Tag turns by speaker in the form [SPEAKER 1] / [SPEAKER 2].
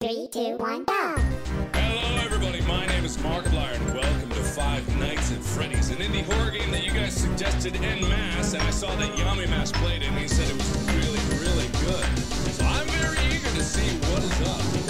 [SPEAKER 1] 3, 2, 1, go!
[SPEAKER 2] Hello everybody, my name is Markiplier and welcome to Five Nights at Freddy's, an indie horror game that you guys suggested en masse, and I saw that Yummy Mass played it and he said it was really, really good. So I'm very eager to see what is up.